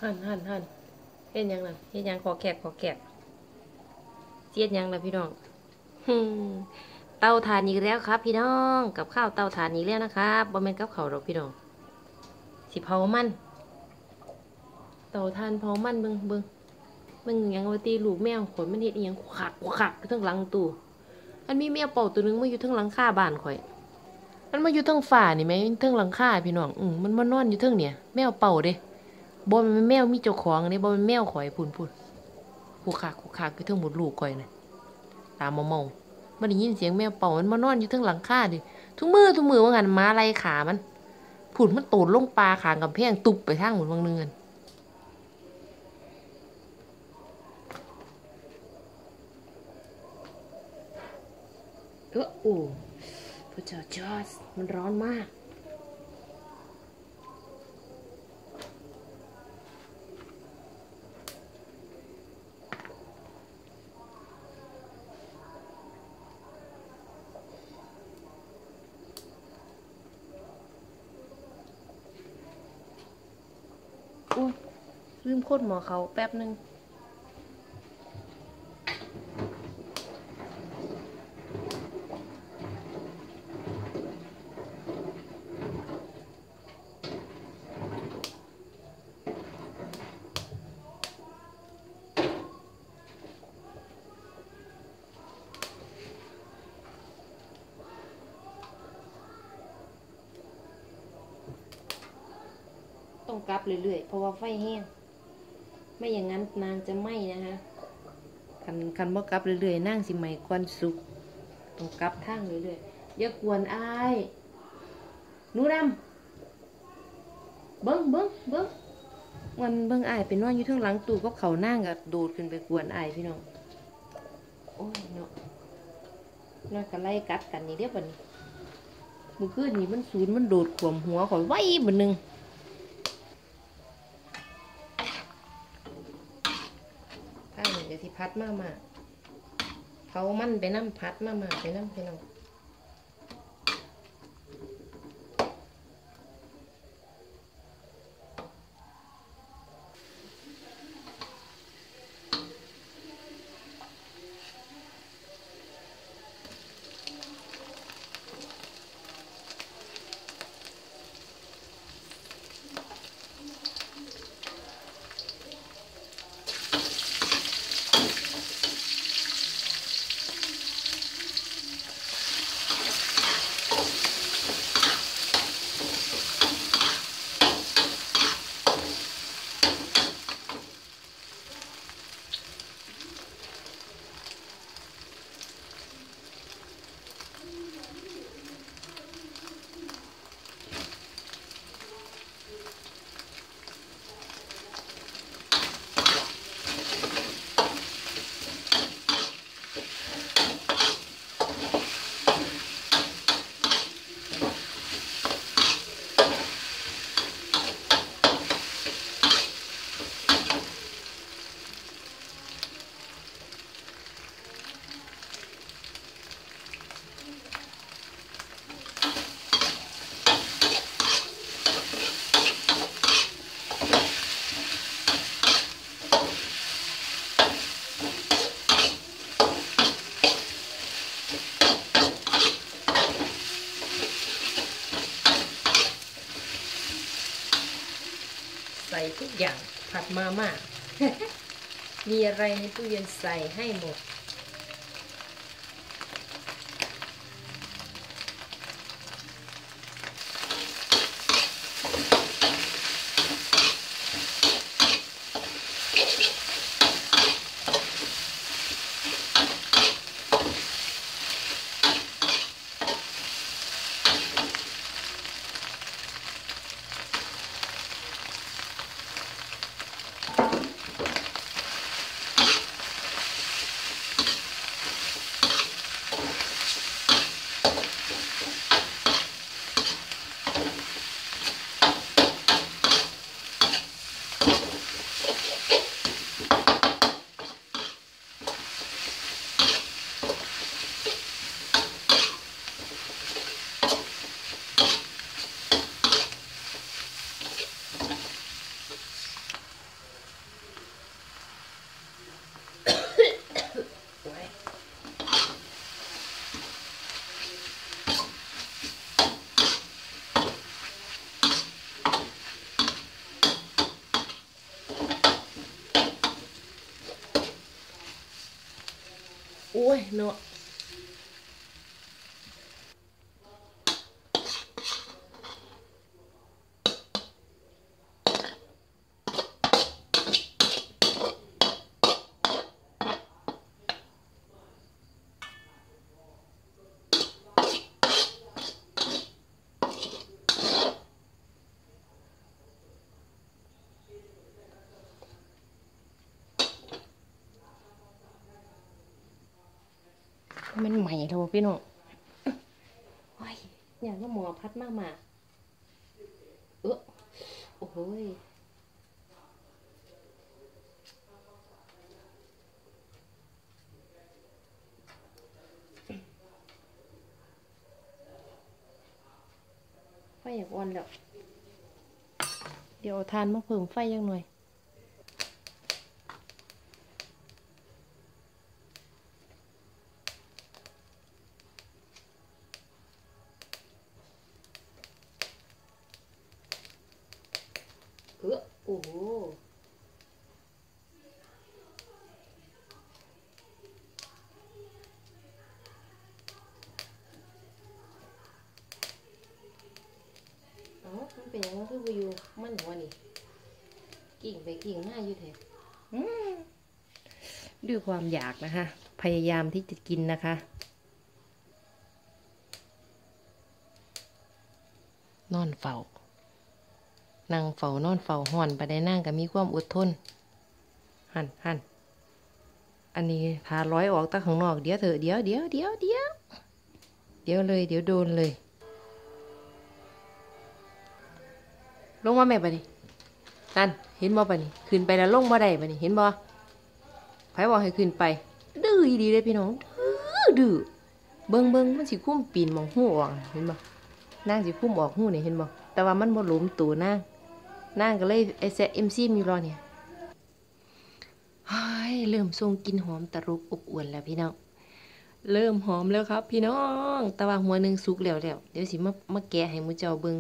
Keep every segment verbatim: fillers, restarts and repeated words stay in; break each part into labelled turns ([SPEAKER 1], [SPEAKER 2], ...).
[SPEAKER 1] หั่นหั่นหั่นเฮ็ดยังล่ะเฮ็ดยังขอแกะขอแกะเจี๊ยดยังล่ะพี่น้องฮึเตาถ่านอีกแล้วครับพี่น้องกับข้าวเตาถ่านอีกแล้วนะครับบ่แม่นกับข้าวดอกพี่น้องสิเผามันเตาถ่านเผามันเบิ่งเบิ่งเบิ่งหยังว่าตีลูกแมวข่อยมันเฮ็ดอีหยังขักขักอยู่ทั้งหลังตู้อันมีแมวเป่าตัวนึงมาอยู่ทั้งหลังคาบ้านข่อยมันมาอยู่ทั้งฝ้านี่แม่ทั้งหลังคาพี่น้องอืมมันมานอนอยู่ทั้งเนี่ยแมวเป่าเด้บ่แม่นแมวมีเจ้าของเด้บ่แม่นแมวข่อยพุ่นพุ่นขู่ขากขู่ขากอยู่ทั้งหมดลูกข่อยน่ะตามเมาๆมันได้ยินเสียงแมวเป่ามันมานอนอยู่ทั้งหลังคาดิทุกมือทุกมือว่างั้นหมาไล่ขามันผุนมันโตดลงปลาขางกำแพงตุบไปทางหมดวังเนือนเออโอ้พระเจ้าจอร์จมันร้อนมากอุ้ยลืมโคตรหมอเขาแป๊บนึงต้องกลับเรื่อยๆเพราะว่าไฟแห้งไม่อย่างนั้นนางจะไหม้นะคะคันคันบ่กลับเรื่อยๆนั่งสิไหม้ควันสุกต้องกลับทางเรื่อยๆอย่ากวนอายหนูดำเบิ้งเบิ้งเบิ้งวันเบิ้งอายเป็นนอนอยู่ทั้งหลังตู้ก็เขานั่งกับโดดขึ้นไปกวนอายพี่น้องโอ้ยเนาะน่ากันไล่กัดกันนี่เด้อบัดนี้มือคืนนี่มันศูนย์มันโดดขวมหัวข่อยไว้บัดนึงถ้าเหมือนจะที่พัดมากมาเขามันไปน้ำพัดมากมาไปน้ำพี่น้องใส่ทุกอย่างผัดมาม่า มีอะไรในตู้เย็นใส่ให้หมดอ้ยเนาะมันใหม่โทพี่น้องโอ้ยอย่างก็หมอพัดมากมาเออโอ้โหไฟอยากอ่อนแล้วเดี๋ยวทานมาเพิ่มไฟยังหน่อยเออโอ้โหอ๋อมันเป็นยังไงคือวิวมันหัวนี่กิ่งไปกิ่งหน้าอยู่แท้ด้วยความอยากนะคะพยายามที่จะกินนะคะนอนเฝ้านั่งเฝ้านอนเฝ้าห่อนไปได้นั่งก็มีความอดทนหันหันอันนี้ทาร้อยออกตาข้างนอกเดี๋ยวเถอะเดี๋ยวเดี๋ยวเดี๋ยวเดี๋ยวเดี๋ยวเลยเดี๋ยวโดนเลยลงมาแม่ปะนี่นั่นเห็นบ่ปะนี่ขึ้นไปแล้วลงบ่ได้ปะนี่เห็นบ่ไผบอกให้ขึ้นไปดื้อดีเลยพี่น้องดื้อเบิ่งเบิ่งมันสิคุ้มปีนมองหูออกเห็นบ่นางสิคุ้มออกหูนี่เห็นบ่แต่ว่ามันบ่หลุมตัวนางนางก็เลยไอ้แซะเอ็มซีมีรอเนี่ยเฮ้ยเริ่มทรงกินหอมตะรุบอบอวนแล้วพี่น้องเริ่มหอมแล้วครับพี่น้องแต่ว่าหัวหนึ่งสุกแล้วแล้วเดี๋ยวสิมามาแกะให้มื้อเจ้าเบิ่ง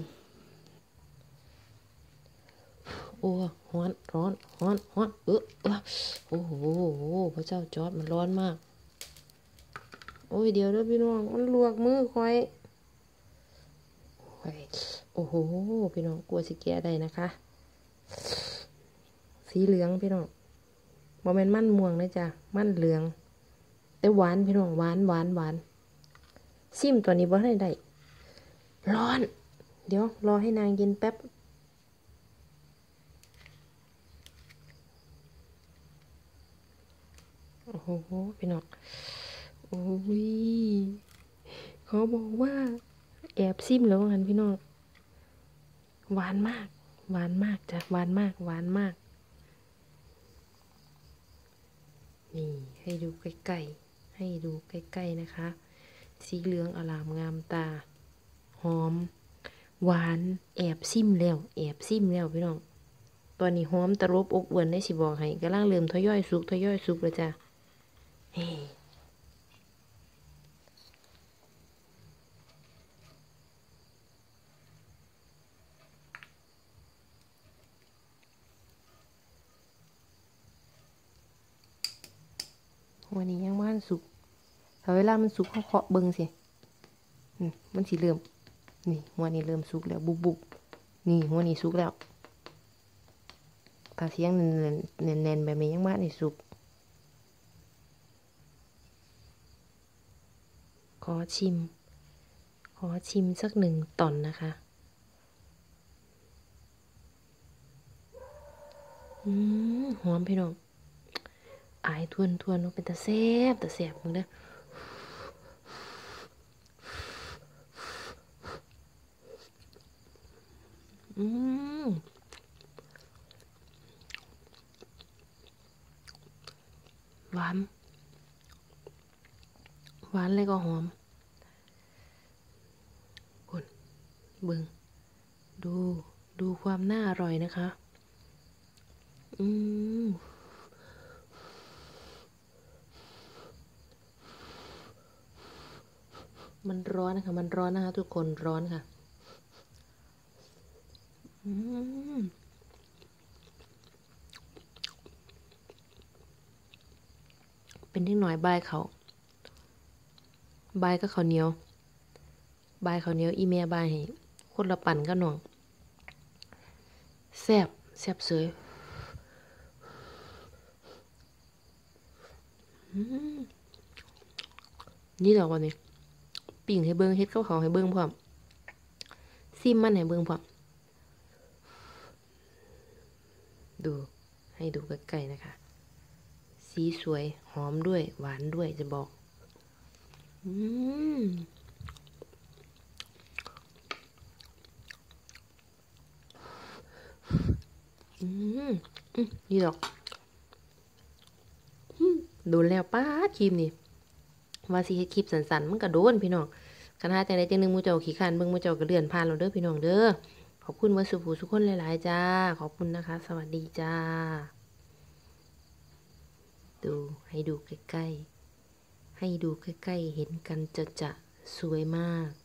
[SPEAKER 1] โอ้ร้อนร้อนร้อนร้อนเออเออโอ้โหพระเจ้าจอร์จมันร้อนมากโอ้ยเดี๋ยวเด้อพี่น้องมันลวกมือคอยโอ้โหพี่น้องกลัวสิแกะได้นะคะสีเหลืองพี่น้องบ่แม่นมันม่วงนะจ๊ะมันเหลืองแต่หวานพี่น้องหวานหวานหวานซิมตัวนี้บ่ได้ได้ร้อนเดี๋ยวรอให้นางเย็นแป๊บโอ้โหพี่น้องโอ้ยเขาบอกว่าแอบซิมแล้วกันพี่น้องหวานมากหวานมากจ้ะหวานมากหวานมากนี่ให้ดูใกล้ๆให้ดูใกล้ๆนะคะสีเหลืองอลามงามตาหอมหวานแอบซิมแล้วแอบซิมแล้วพี่น้องตอนนี้หอมตะรบอบอวนได้สิบอกให้กำลังเริ่มทยอยสุกทยอยสุกแล้วจ้ะเฮ้วันนี้ยังมันสุกถ้าเวลามันสุกเขาเคาะเบิ้งสิมันสิเริ่มนี่หัวนี้เริ่มสุกแล้วบุบบุบนี่หัวนี้สุกแล้วถ้าเสียงแน่นๆแบบนี้ยังมันนี่สุกขอชิมขอชิมสักหนึ่งตอนนะคะอืมหอมพี่น้องอายทวนทวนเป็นตาแซ่บตาแซ่บมึงเด้ออืมหวานหวานเลยก็หอมคุณเบิ่งดูดูความน่าอร่อยนะคะอืมมันร้อนนะคะมันร้อนนะคะทุกคนร้อนค่ะอืมเป็นที่หน่อยใบเขาบายก็ข้าวเหนียวบายข้าวเหนียวอีเมียบายให้คนละปั่นก็น้องแซ่บแซ่บเสยนี่ดอกวันนี้ปิ่งให้เบิ่งเฮ็ดข้าวเขาให้เบิ่งพร้อมซิมมันให้เบิ่งพร้อมดูให้ดูใกล้ๆนะคะสีสวยหอมด้วยหวานด้วยจะบอกอืมอืมอืมนี่ดอกโดนแล้วป้าครีมนี่ว่าสิเฮ็ดคลิปสั้นๆมันก็โดนพี่น้องคันหาจังได๋จังนึงหมู่เจ้าขี้คร้านเบิ่งหมู่เจ้าก็เลื่อนผ่านแล้วเด้อพี่น้องเด้อขอบคุณเบิดสุผู้ทุกคนหลายๆจ้าขอบคุณนะคะสวัสดีจ้าดูให้ดูใกล้ๆให้ดูใกล้ๆเห็นกันจะๆสวยมาก